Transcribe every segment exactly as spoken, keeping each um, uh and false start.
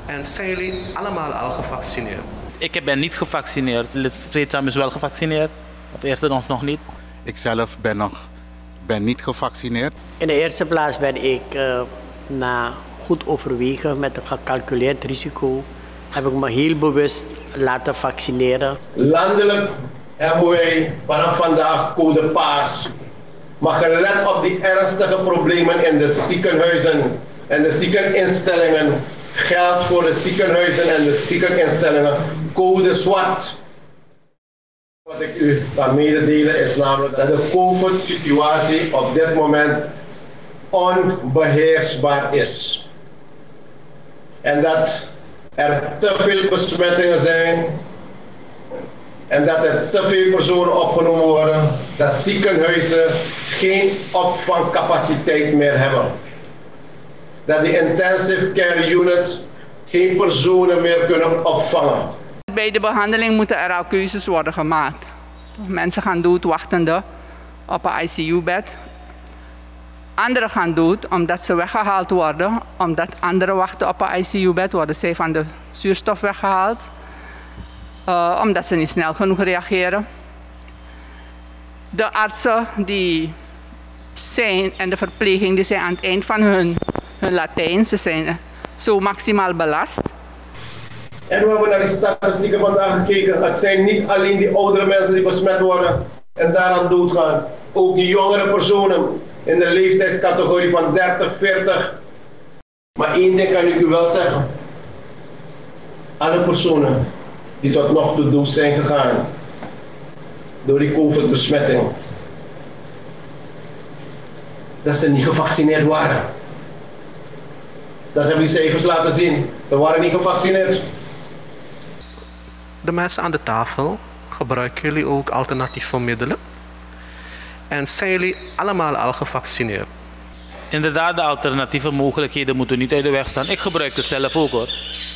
En zijn jullie allemaal al gevaccineerd? Ik ben niet gevaccineerd. Lid Vreedzaam is wel gevaccineerd. Of eerste nog, nog niet. Ik zelf ben nog ben niet gevaccineerd. In de eerste plaats ben ik uh, na goed overwegen met een gecalculeerd risico, heb ik me heel bewust laten vaccineren. Landelijk hebben wij vanaf vandaag code paars. Maar gelet op die ernstige problemen in de ziekenhuizen en de ziekeninstellingen geldt voor de ziekenhuizen en de ziekeninstellingen code zwart. Wat ik u kan mededelen is namelijk dat de COVID-situatie op dit moment onbeheersbaar is. En dat er te veel besmettingen zijn en dat er te veel personen opgenomen worden, dat ziekenhuizen geen opvangcapaciteit meer hebben. Dat de intensive care units geen personen meer kunnen opvangen. Bij de behandeling moeten er al keuzes worden gemaakt. Mensen gaan dood wachtende op een I C U-bed. Anderen gaan dood omdat ze weggehaald worden. Omdat anderen wachten op een I C U-bed, worden zij van de zuurstof weggehaald. Uh, omdat ze niet snel genoeg reageren. De artsen die zijn en de verpleging die zijn aan het eind van hun, hun Latijn. Ze zijn zo maximaal belast. En we hebben naar die statistieken vandaag gekeken. Het zijn niet alleen die oudere mensen die besmet worden en daaraan doodgaan. Ook die jongere personen in de leeftijdscategorie van dertig, veertig. Maar één ding kan ik u wel zeggen. Alle personen die tot nog toe dood zijn gegaan door die COVID-besmetting, dat ze niet gevaccineerd waren. Dat hebben die cijfers laten zien. Ze waren niet gevaccineerd. De mensen aan de tafel, gebruiken jullie ook alternatieve middelen? En zijn jullie allemaal al gevaccineerd? Inderdaad, de alternatieve mogelijkheden moeten niet uit de weg staan. Ik gebruik het zelf ook hoor.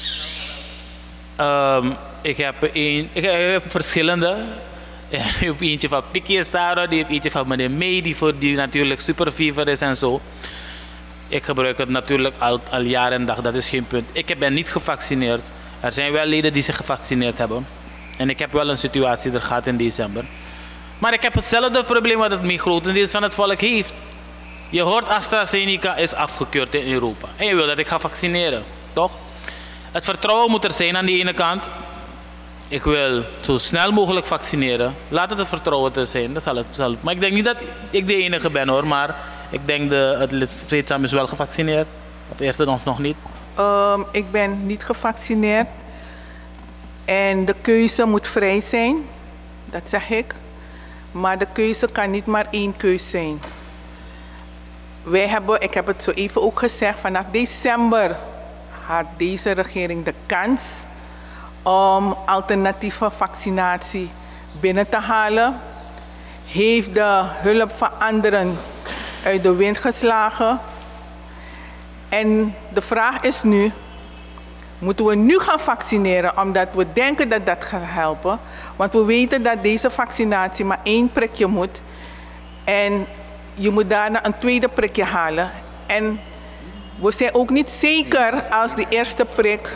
Um, ik, heb een, ik heb verschillende. Ik heb eentje van Pikkie Sarah, die heb eentje van meneer May, die, voor, die natuurlijk superfever is en zo. Ik gebruik het natuurlijk al, al jaar en dag, dat is geen punt. Ik ben niet gevaccineerd. Er zijn wel leden die zich gevaccineerd hebben. En ik heb wel een situatie er gaat in december. Maar ik heb hetzelfde probleem wat het meer grotendeels van het volk heeft. Je hoort AstraZeneca is afgekeurd in Europa. En je wil dat ik ga vaccineren, toch? Het vertrouwen moet er zijn aan die ene kant. Ik wil zo snel mogelijk vaccineren. Laat het het vertrouwen er zijn. Dat zal het, zal het. Maar ik denk niet dat ik de enige ben hoor. Maar ik denk de, het lid Vreedzaam is wel gevaccineerd. Of eerste nog, nog niet. Um, ik ben niet gevaccineerd. En de keuze moet vrij zijn. Dat zeg ik. Maar de keuze kan niet maar één keuze zijn. Wij hebben, ik heb het zo even ook gezegd, vanaf december had deze regering de kans om alternatieve vaccinatie binnen te halen. Heeft de hulp van anderen uit de wind geslagen. En de vraag is nu, moeten we nu gaan vaccineren omdat we denken dat dat gaat helpen? Want we weten dat deze vaccinatie maar één prikje moet. En je moet daarna een tweede prikje halen. En we zijn ook niet zeker als die eerste prik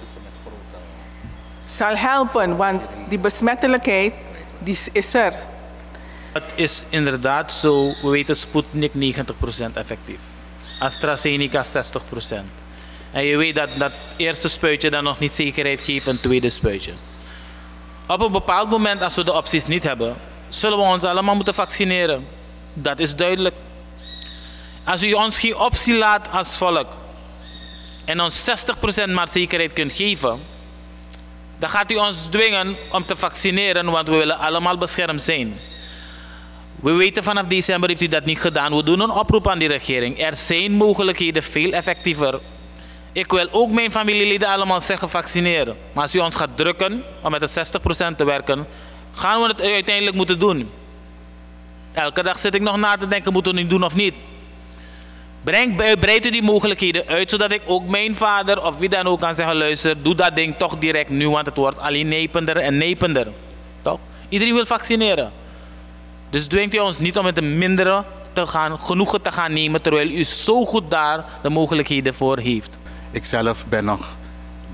zal helpen, want die besmettelijkheid die is er. Het is inderdaad zo, we weten Sputnik negentig procent effectief. AstraZeneca zestig procent. En je weet dat dat eerste spuitje dan nog niet zekerheid geeft, een tweede spuitje. Op een bepaald moment, als we de opties niet hebben, zullen we ons allemaal moeten vaccineren. Dat is duidelijk. Als u ons geen optie laat als volk en ons zestig procent maar zekerheid kunt geven, dan gaat u ons dwingen om te vaccineren, want we willen allemaal beschermd zijn. We weten vanaf december heeft u dat niet gedaan. We doen een oproep aan die regering. Er zijn mogelijkheden veel effectiever. Ik wil ook mijn familieleden allemaal zeggen vaccineren. Maar als u ons gaat drukken om met de zestig procent te werken, gaan we het uiteindelijk moeten doen. Elke dag zit ik nog na te denken, moeten we het doen of niet. Breng, breid u die mogelijkheden uit, zodat ik ook mijn vader of wie dan ook kan zeggen, luister, doe dat ding toch direct nu, want het wordt alleen nepender en nepender. Toch? Iedereen wil vaccineren. Dus dwingt u ons niet om met een mindere te gaan, genoegen te gaan nemen, terwijl u zo goed daar de mogelijkheden voor heeft. Ik zelf ben nog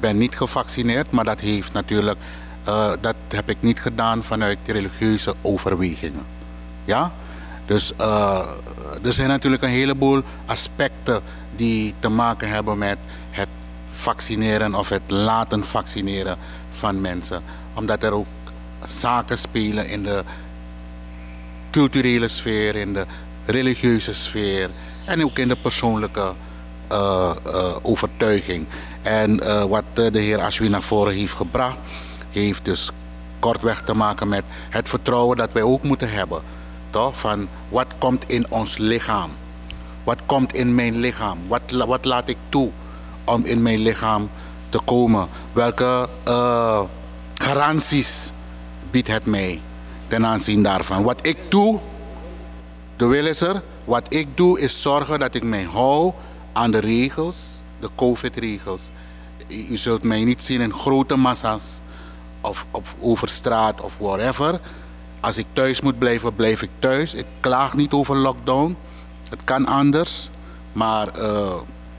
ben niet gevaccineerd, maar dat heeft natuurlijk, uh, dat heb ik niet gedaan vanuit religieuze overwegingen. Ja? Dus uh, er zijn natuurlijk een heleboel aspecten die te maken hebben met het vaccineren of het laten vaccineren van mensen. Omdat er ook zaken spelen in de culturele sfeer, in de religieuze sfeer en ook in de persoonlijke uh, uh, overtuiging. En uh, wat uh, de heer Ashwin naar voren heeft gebracht, heeft dus kortweg te maken met het vertrouwen dat wij ook moeten hebben. Toch? Van wat komt in ons lichaam? Wat komt in mijn lichaam? Wat, wat laat ik toe om in mijn lichaam te komen? Welke uh, garanties biedt het mij ten aanzien daarvan? Wat ik doe, de wil is er. Wat ik doe is zorgen dat ik mij hou aan de regels, de COVID-regels. U zult mij niet zien in grote massa's of, of over straat of whatever. Als ik thuis moet blijven, blijf ik thuis. Ik klaag niet over lockdown. Het kan anders. Maar uh,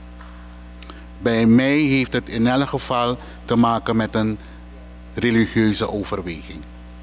bij mij heeft het in elk geval te maken met een religieuze overweging.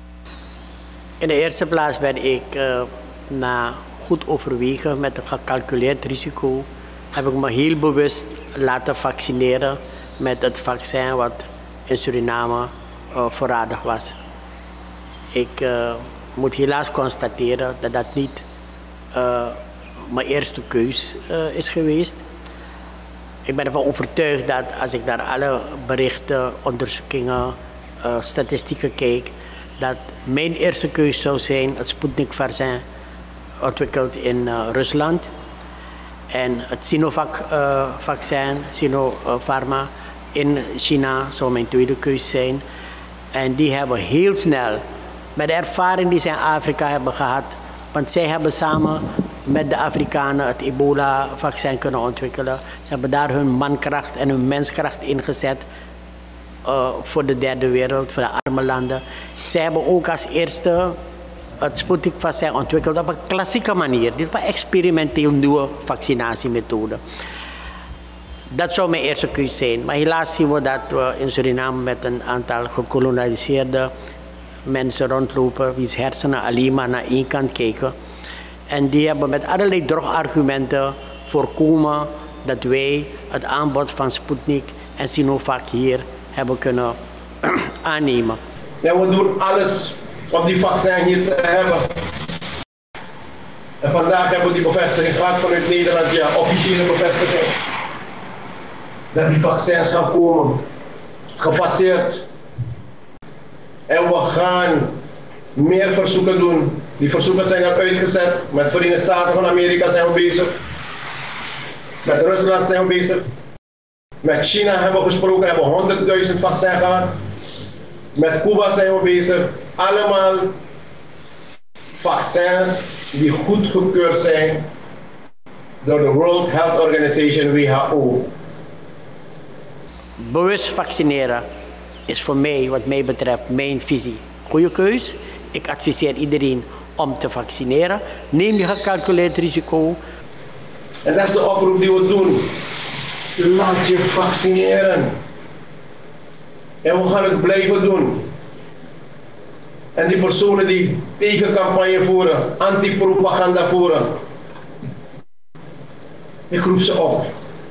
In de eerste plaats ben ik uh, na goed overwegen met een gecalculeerd risico, heb ik me heel bewust laten vaccineren met het vaccin wat in Suriname uh, voorradig was. Ik uh, moet helaas constateren dat dat niet uh, mijn eerste keus uh, is geweest. Ik ben ervan overtuigd dat als ik naar alle berichten, onderzoekingen, uh, statistieken kijk, dat mijn eerste keus zou zijn het Sputnik-vaccin, ontwikkeld in uh, Rusland. En het Sinovac-vaccin, uh, Sinopharma in China zou mijn tweede keus zijn. En die hebben heel snel, met de ervaring die ze in Afrika hebben gehad, want zij hebben samen met de Afrikanen het ebola-vaccin kunnen ontwikkelen. Ze hebben daar hun mankracht en hun menskracht ingezet uh, voor de derde wereld, voor de arme landen. Zij hebben ook als eerste het Sputnik-vaccin ontwikkeld op een klassieke manier. Dit was een experimenteel nieuwe vaccinatiemethode. Dat zou mijn eerste keus zijn. Maar helaas zien we dat we in Suriname met een aantal gekolonialiseerde mensen rondlopen, wiens hersenen alleen maar naar één kant kijken. En die hebben met allerlei drogargumenten voorkomen dat wij het aanbod van Sputnik en Sinovac hier hebben kunnen aannemen. Ja, we doen alles om die vaccin hier te hebben. En vandaag hebben we die bevestiging gehad vanuit Nederland, ja, officiële bevestiging. Dat die vaccins gaan komen, gefaseerd. En we gaan meer verzoeken doen. Die verzoeken zijn al uitgezet. Met de Verenigde Staten van Amerika zijn we bezig. Met Rusland zijn we bezig. Met China hebben we gesproken, hebben we honderdduizend vaccins gehad. Met Cuba zijn we bezig. Allemaal vaccins die goedgekeurd zijn door de World Health Organization, W H O. Bewust vaccineren is voor mij, wat mij betreft, mijn visie. Goeie keus. Ik adviseer iedereen om te vaccineren. Neem je gecalculeerd risico. En dat is de oproep die we doen. Laat je vaccineren. En we gaan het blijven doen. En die personen die tegencampagne voeren, anti-propaganda voeren, ik roep ze op.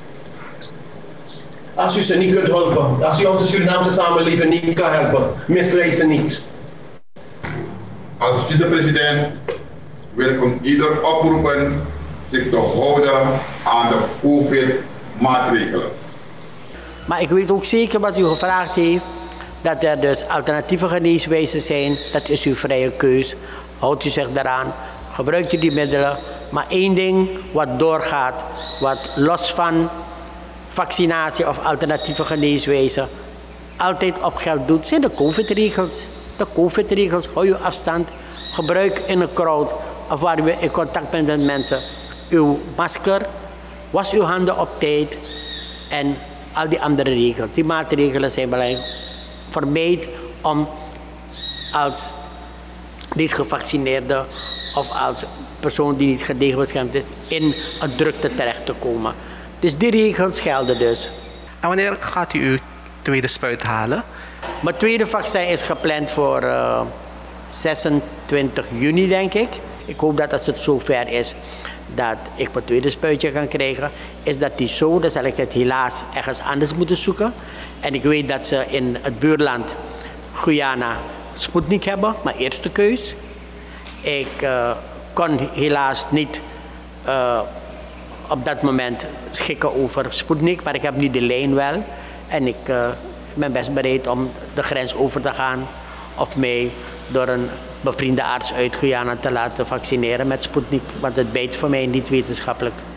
Als u ze niet kunt helpen, als u onze Surinaamse samenleving niet kan helpen, misleid ze niet. Als vicepresident wil ik ieder oproepen zich te houden aan de COVID-maatregelen. Maar ik weet ook zeker wat u gevraagd heeft, dat er dus alternatieve geneeswijzen zijn. Dat is uw vrije keus. Houdt u zich daaraan, gebruikt u die middelen. Maar één ding wat doorgaat, wat los van vaccinatie of alternatieve geneeswijzen altijd op geld doet, zijn de COVID-regels. De COVID-regels, hou je afstand, gebruik in een crowd of waar u in contact bent met mensen uw masker, was uw handen op tijd en al die andere regels. Die maatregelen zijn belangrijk. Vermijd om als niet gevaccineerde of als persoon die niet gedegen beschermd is in een drukte terecht te komen. Dus die regels gelden dus. En wanneer gaat u uw tweede spuit halen? Mijn tweede vaccin is gepland voor uh, zesentwintig juni, denk ik. Ik hoop dat als het zover is dat ik mijn tweede spuitje kan krijgen. Is dat niet zo, dan zal ik het helaas ergens anders moeten zoeken. En ik weet dat ze in het buurland Guyana Sputnik hebben, mijn eerste keus. Ik uh, kon helaas niet uh, op dat moment schikken over Sputnik, maar ik heb nu de lijn wel. En ik uh, ben best bereid om de grens over te gaan of mij door een bevriende arts uit Guyana te laten vaccineren met Sputnik, want het bijt voor mij niet wetenschappelijk.